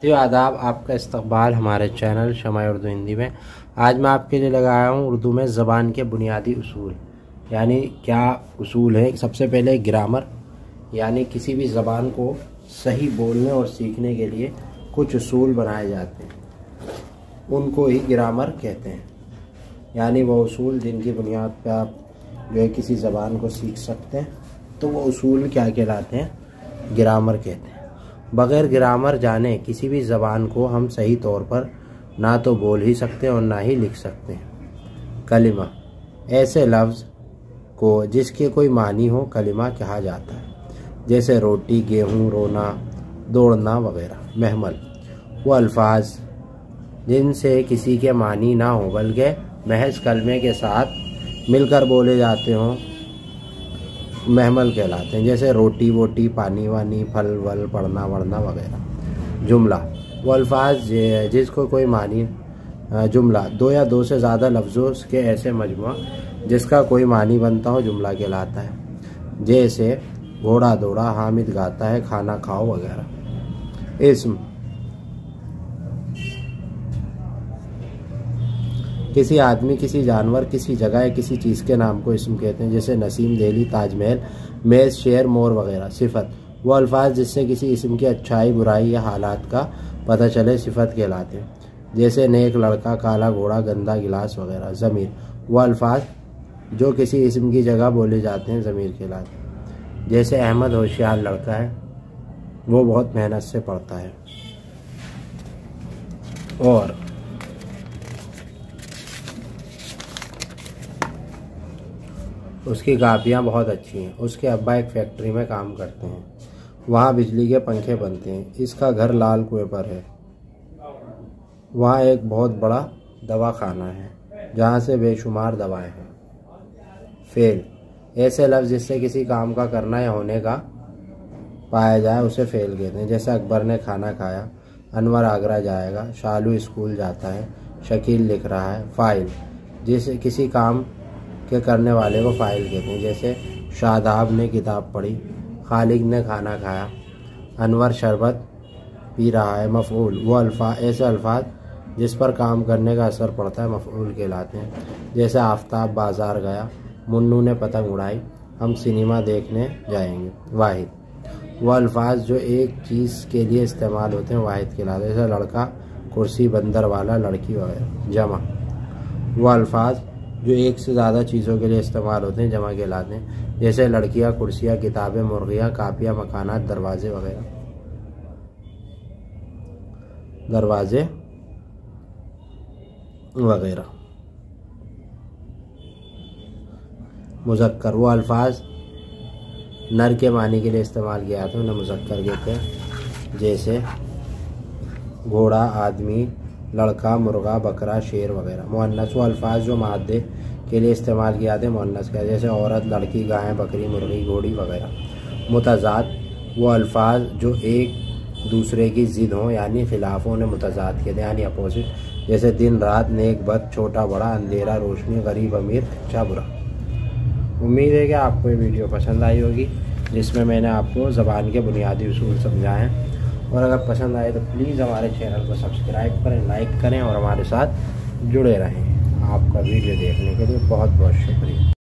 तो आदाब, आपका इस्तकबाल हमारे चैनल शमाए उर्दू हिंदी में। आज मैं आपके लिए लगाया हूँ उर्दू में ज़बान के बुनियादी उसूल, यानी क्या उसूल है। सबसे पहले ग्रामर, यानी किसी भी ज़बान को सही बोलने और सीखने के लिए कुछ उसूल बनाए जाते हैं, उनको ही ग्रामर कहते हैं। यानी वो उसूल जिनकी बुनियाद पर आप जो है किसी ज़बान को सीख सकते हैं, तो वो उसूल क्या कहलाते हैं? ग्रामर कहते हैं। बग़ैर ग्रामर जाने किसी भी ज़बान को हम सही तौर पर ना तो बोल ही सकते और ना ही लिख सकते हैं। कलिमा, ऐसे लफ्ज़ को जिसके कोई मानी हो कलिमा कहा जाता है, जैसे रोटी, गेहूँ, रोना, दौड़ना वगैरह। महमल, वो अल्फाज जिनसे किसी के मानी ना हो बल्कि महज कलमे के साथ मिलकर बोले जाते हों, महमल कहलाते हैं। जैसे रोटी वोटी, पानी वानी, फल वल, पढ़ना वढ़ना वगैरह। जुमला, वो अल्फाज जिसको कोई मानी। जुमला, दो या दो से ज़्यादा लफ्ज़ों के ऐसे मजमुआ जिसका कोई मानी बनता हो जुमला कहलाता है। जैसे घोड़ा दौड़ा, हामिद गाता है, खाना खाओ वगैरह। इस्म, किसी आदमी, किसी जानवर, किसी जगह या किसी चीज़ के नाम को इस्म कहते हैं। जैसे नसीम, दिल्ली, ताजमहल, मेज़, शेर, मोर वगैरह। सिफत, वो अल्फाज जिससे किसी इस्म की अच्छाई, बुराई या हालात का पता चले सिफत कहलाते हैं। जैसे नेक लड़का, काला घोड़ा, गंदा गिलास वगैरह। ज़मीर, वो अल्फाज जो किसी इस्म की जगह बोले जाते हैं ज़मीर कहलाते हैं। जैसे अहमद होशियार लड़का है, वो बहुत मेहनत से पढ़ता है। और उसकी कापियाँ बहुत अच्छी हैं। उसके अब्बा एक फैक्ट्री में काम करते हैं, वहाँ बिजली के पंखे बनते हैं। इसका घर लाल कुएं पर है, वहाँ एक बहुत बड़ा दवाखाना है जहाँ से बेशुमार दवाएं हैं। फेल, ऐसे लफ्ज़ जिससे किसी काम का करना या होने का पाया जाए उसे फेल कहते हैं। जैसे अकबर ने खाना खाया, अनवर आगरा जाएगा, शालू स्कूल जाता है, शकील लिख रहा है। फ़ाइल, जिसे किसी काम के करने वाले को फ़ाइल कहते हैं। जैसे शादाब ने किताब पढ़ी, खालिद ने खाना खाया, अनवर शरबत पी रहा है। मफ़ऊल, वो ऐसे अल्फाज जिस पर काम करने का असर पड़ता है मफ़ऊल कहलाते हैं। जैसे आफ़ताब बाज़ार गया, मुन्नू ने पतंग उड़ाई, हम सिनेमा देखने जाएंगे। वाहिद, वो अल्फाज जो एक चीज़ के लिए इस्तेमाल होते हैं वाहिद कहलाते हैं। जैसे लड़का, कुर्सी, बंदर वाला, लड़की वगैरह। जमा, वो अल्फाज जो एक से ज़्यादा चीज़ों के लिए इस्तेमाल होते हैं जमा कहलाते हैं। जैसे लड़कियाँ, कुर्सियाँ, किताबें, मुर्गियाँ, कापियाँ, मकानात, दरवाजे वगैरह। दरवाजे वगैरह। मुज़क्कर, वो अल्फाज नर के मानी के लिए इस्तेमाल किया जाता है, उन्हें मुज़क्कर कहते हैं। जैसे घोड़ा, आदमी, लड़का, मुर्गा, बकरा, शेर वगैरह। मुअन्नस, वो अल्फाज जो मादे के लिए इस्तेमाल किए जाते हैं मुअन्नस का। जैसे औरत, लड़की, गाय, बकरी, मुर्गी, घोड़ी वगैरह। मुतज़ाद, वो अल्फाज जो एक दूसरे की ज़िद हों यानी खिलाफ हों, उन्हें मुतज़ाद कहते हैं, यानी अपोजिट। जैसे दिन रात, नेक बद, छोटा बड़ा, अंधेरा रोशनी, गरीब अमीर, अच्छा बुरा। उम्मीद है कि आपको ये वीडियो पसंद आई होगी, जिसमें मैंने आपको ज़बान के बुनियादी उसूल समझाए हैं। और अगर पसंद आए तो प्लीज़ हमारे चैनल को सब्सक्राइब करें, लाइक करें और हमारे साथ जुड़े रहें। आपका वीडियो देखने के लिए बहुत बहुत शुक्रिया।